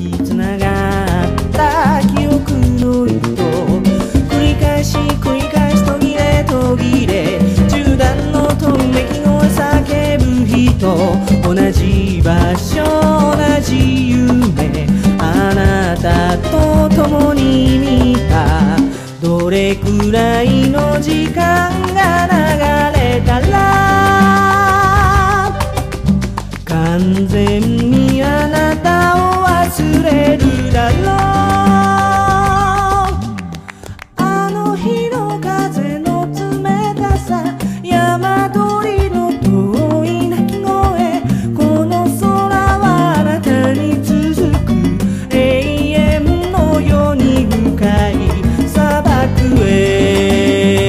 きつながった記憶の糸、繰り返し途切れ途切れ中断のとめき声叫ぶ人、同じ場所同じ夢、あなたと共に見た。どれくらいの時間が流れたら完全にあなたを忘れるだろう。あの日の風の冷たさ、山鳥の遠い鳴き声、この空はあなたに続く永遠のように深い砂漠へ。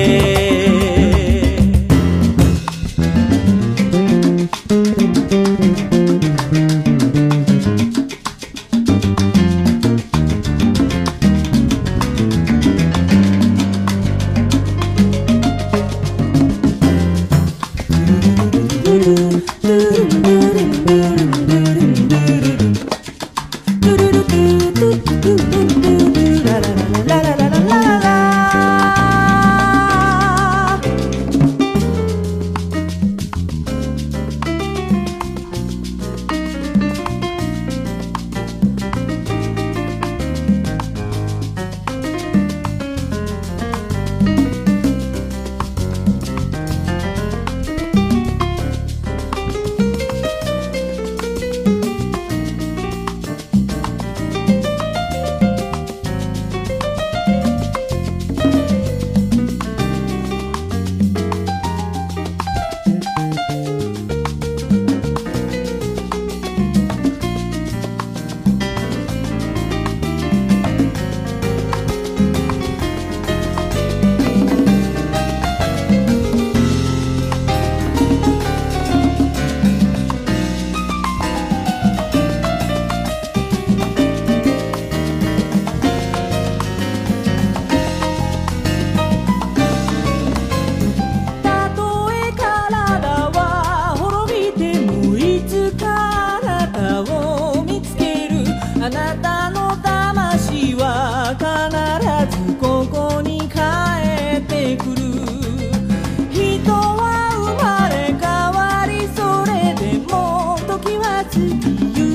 あなたの魂は必ずここに帰ってくる。人は生まれ変わり、それでも時は過ぎゆく。